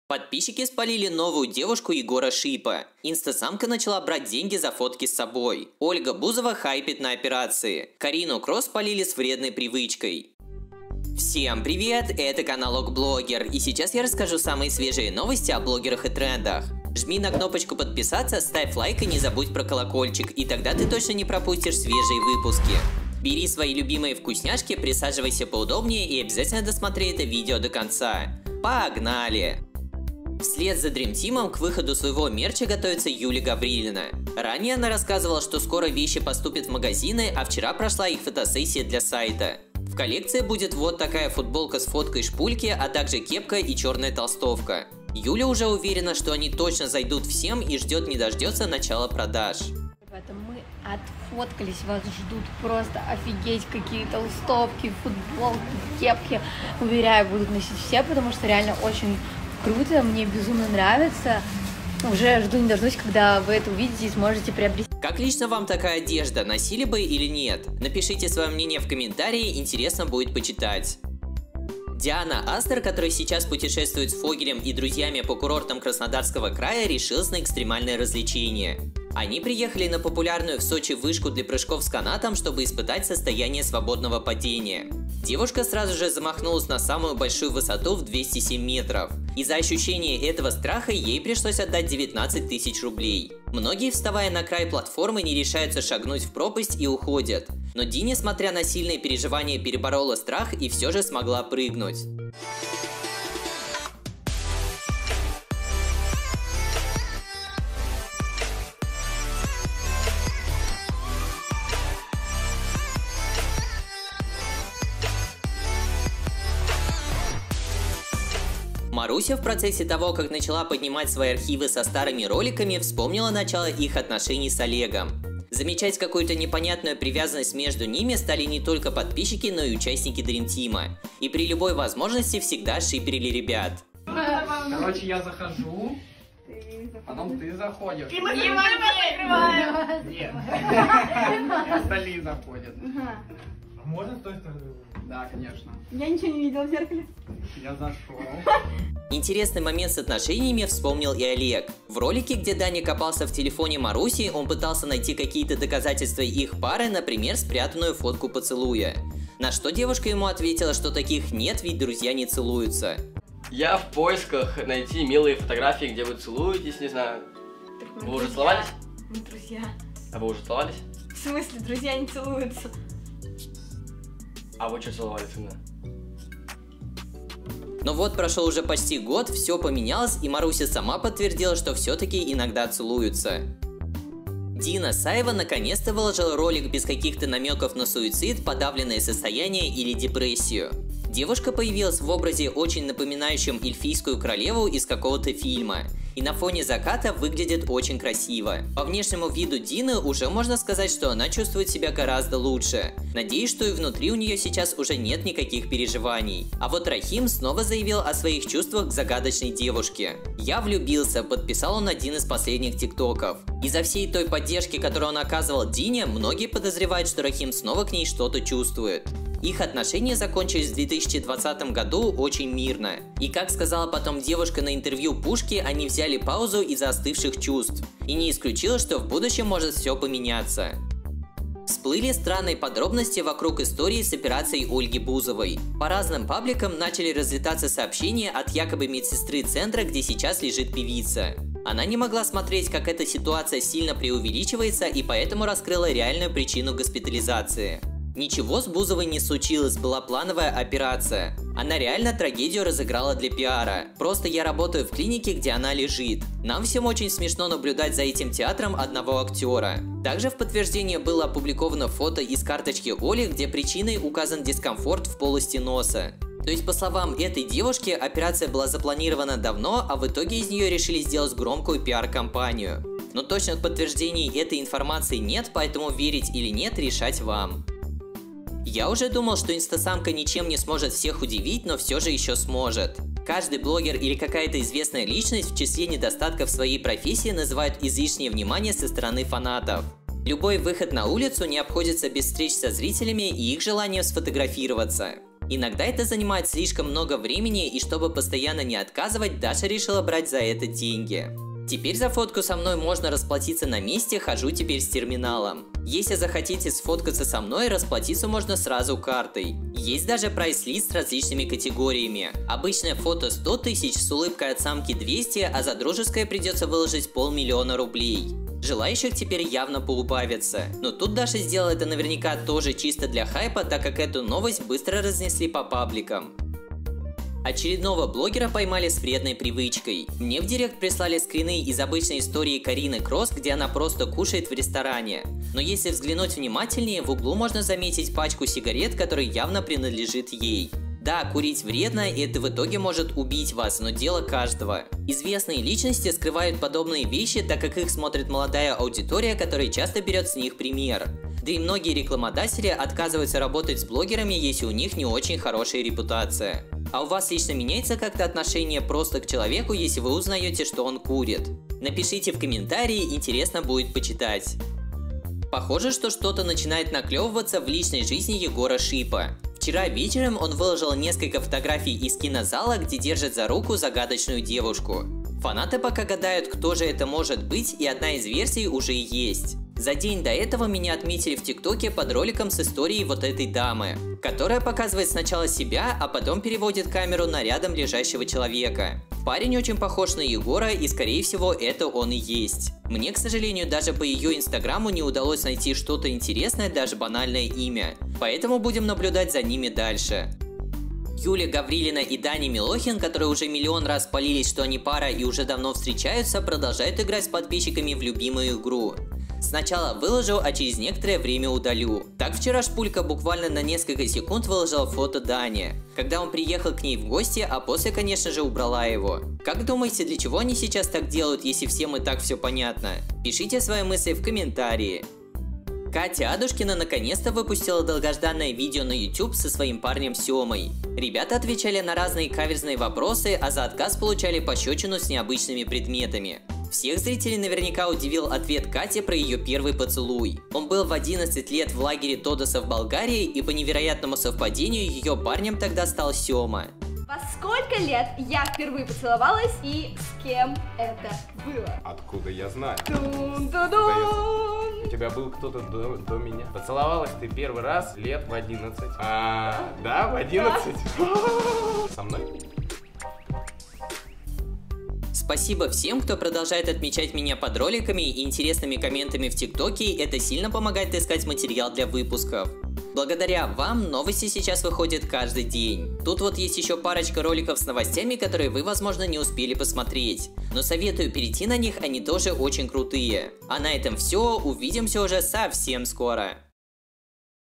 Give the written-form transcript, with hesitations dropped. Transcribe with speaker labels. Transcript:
Speaker 1: Подписчики спалили новую девушку Егора Шипа. Инстасамка начала брать деньги за фотки с собой. Ольга Бузова хайпит на операции. Карину Кросс спалили с вредной привычкой. Всем привет, это канал Окблогер, и сейчас я расскажу самые свежие новости о блогерах и трендах. Жми на кнопочку подписаться, ставь лайк и не забудь про колокольчик, и тогда ты точно не пропустишь свежие выпуски. Бери свои любимые вкусняшки, присаживайся поудобнее и обязательно досмотри это видео до конца. Погнали! Вслед за Dream Team к выходу своего мерча готовится Юлия Гаврилина. Ранее она рассказывала, что скоро вещи поступят в магазины, а вчера прошла их фотосессия для сайта. В коллекции будет вот такая футболка с фоткой шпульки, а также кепка и черная толстовка. Юля уже уверена, что они точно зайдут всем и ждет не дождется начала продаж.
Speaker 2: Мы отфоткались, вас ждут просто офигеть какие толстовки, футболки, кепки. Уверяю, будут носить все, потому что реально очень круто, мне безумно нравится. Уже жду не дождусь, когда вы это увидите и сможете приобрести.
Speaker 1: Как лично вам такая одежда, носили бы или нет? Напишите свое мнение в комментарии, интересно будет почитать. Диана Астер, которая сейчас путешествует с Фогелем и друзьями по курортам Краснодарского края, решилась на экстремальное развлечение. Они приехали на популярную в Сочи вышку для прыжков с канатом, чтобы испытать состояние свободного падения. Девушка сразу же замахнулась на самую большую высоту в 207 метров. Из-за ощущения этого страха ей пришлось отдать 19 тысяч рублей. Многие, вставая на край платформы, не решаются шагнуть в пропасть и уходят. Но Ди, несмотря на сильные переживания, переборола страх и все же смогла прыгнуть. Маруся в процессе того, как начала поднимать свои архивы со старыми роликами, вспомнила начало их отношений с Олегом. Замечать какую-то непонятную привязанность между ними стали не только подписчики, но и участники Dream Team. И при любой возможности всегда шиперили ребят.
Speaker 3: Короче, я захожу, потом ты заходишь.
Speaker 2: И мы закрываем.
Speaker 3: Нет. Остальные заходят.
Speaker 4: Можно с той стороны?
Speaker 3: Да, конечно.
Speaker 2: Я ничего не видела в зеркале.
Speaker 3: Я зашел.
Speaker 1: Интересный момент с отношениями вспомнил и Олег. В ролике, где Даня копался в телефоне Маруси, он пытался найти какие-то доказательства их пары, например, спрятанную фотку поцелуя. На что девушка ему ответила, что таких нет, ведь друзья не целуются.
Speaker 5: Я в поисках найти милые фотографии, где вы целуетесь, не знаю. Вы уже целовались?
Speaker 2: Мы друзья.
Speaker 5: А вы уже целовались?
Speaker 2: В смысле, друзья не целуются?
Speaker 5: А вы что целовались именно?
Speaker 1: Но вот прошел уже почти год, все поменялось, и Маруся сама подтвердила, что все-таки иногда целуются. Дина Саева наконец-то выложила ролик без каких-то намеков на суицид, подавленное состояние или депрессию. Девушка появилась в образе, очень напоминающем эльфийскую королеву из какого-то фильма, и на фоне заката выглядит очень красиво. По внешнему виду Дины уже можно сказать, что она чувствует себя гораздо лучше. Надеюсь, что и внутри у нее сейчас уже нет никаких переживаний. А вот Рахим снова заявил о своих чувствах к загадочной девушке. «Я влюбился», подписал он один из последних тиктоков. Из-за всей той поддержки, которую он оказывал Дине, многие подозревают, что Рахим снова к ней что-то чувствует. Их отношения закончились в 2020 году очень мирно. И как сказала потом девушка на интервью Пушки, они взяли паузу из-за остывших чувств. И не исключила, что в будущем может все поменяться. Всплыли странные подробности вокруг истории с операцией Ольги Бузовой. По разным пабликам начали разлетаться сообщения от якобы медсестры центра, где сейчас лежит певица. Она не могла смотреть, как эта ситуация сильно преувеличивается, и поэтому раскрыла реальную причину госпитализации. Ничего с Бузовой не случилось, была плановая операция. Она реально трагедию разыграла для пиара. Просто я работаю в клинике, где она лежит. Нам всем очень смешно наблюдать за этим театром одного актера. Также в подтверждение было опубликовано фото из карточки Оли, где причиной указан дискомфорт в полости носа. То есть, по словам этой девушки, операция была запланирована давно, а в итоге из нее решили сделать громкую пиар-компанию. Но точных подтверждений этой информации нет, поэтому верить или нет, решать вам. Я уже думал, что инстасамка ничем не сможет всех удивить, но все же еще сможет. Каждый блогер или какая-то известная личность в числе недостатков своей профессии называют излишнее внимание со стороны фанатов. Любой выход на улицу не обходится без встреч со зрителями и их желанием сфотографироваться. Иногда это занимает слишком много времени, и чтобы постоянно не отказывать, Даша решила брать за это деньги. Теперь за фотку со мной можно расплатиться на месте, хожу теперь с терминалом. Если захотите сфоткаться со мной, расплатиться можно сразу картой. Есть даже прайс-лист с различными категориями. Обычное фото 100 тысяч, с улыбкой от самки 200, а за дружеское придется выложить 500 000 рублей. Желающих теперь явно поубавится. Но тут Даша сделала это наверняка тоже чисто для хайпа, так как эту новость быстро разнесли по пабликам. Очередного блогера поймали с вредной привычкой. Мне в директ прислали скрины из обычной истории Карины Кросс, где она просто кушает в ресторане. Но если взглянуть внимательнее, в углу можно заметить пачку сигарет, которая явно принадлежит ей. Да, курить вредно, и это в итоге может убить вас, но дело каждого. Известные личности скрывают подобные вещи, так как их смотрит молодая аудитория, которая часто берет с них пример. Да и многие рекламодатели отказываются работать с блогерами, если у них не очень хорошая репутация. А у вас лично меняется как-то отношение просто к человеку, если вы узнаете, что он курит? Напишите в комментарии, интересно будет почитать. Похоже, что что-то начинает наклевываться в личной жизни Егора Шипа. Вчера вечером он выложил несколько фотографий из кинозала, где держит за руку загадочную девушку. Фанаты пока гадают, кто же это может быть, и одна из версий уже есть. За день до этого меня отметили в ТикТоке под роликом с историей вот этой дамы, которая показывает сначала себя, а потом переводит камеру на рядом лежащего человека. Парень очень похож на Егора, и скорее всего это он и есть. Мне, к сожалению, даже по ее инстаграму не удалось найти что-то интересное, даже банальное имя. Поэтому будем наблюдать за ними дальше. Юля Гаврилина и Даня Милохин, которые уже миллион раз палились, что они пара и уже давно встречаются, продолжают играть с подписчиками в любимую игру. Сначала выложу, а через некоторое время удалю. Так вчера Шпулька буквально на несколько секунд выложила фото Дани, когда он приехал к ней в гости, а после, конечно же, убрала его. Как думаете, для чего они сейчас так делают, если всем и так все понятно? Пишите свои мысли в комментарии. Катя Адушкина наконец-то выпустила долгожданное видео на YouTube со своим парнем Семой. Ребята отвечали на разные каверзные вопросы, а за отказ получали пощечину с необычными предметами. Всех зрителей наверняка удивил ответ Кати про ее первый поцелуй. Он был в 11 лет в лагере Тодоса в Болгарии, и по невероятному совпадению ее парнем тогда стал Сема.
Speaker 6: Во сколько лет я впервые поцеловалась и с кем это было?
Speaker 7: Откуда я знаю?
Speaker 6: Тун-ту-дун!
Speaker 7: У тебя был кто-то до меня. Поцеловалась ты первый раз лет в 11. Да, в 11? Со мной?
Speaker 1: Спасибо всем, кто продолжает отмечать меня под роликами и интересными комментами в ТикТоке, это сильно помогает искать материал для выпусков. Благодаря вам новости сейчас выходят каждый день. Тут вот есть еще парочка роликов с новостями, которые вы, возможно, не успели посмотреть. Но советую перейти на них, они тоже очень крутые. А на этом все, увидимся уже совсем скоро.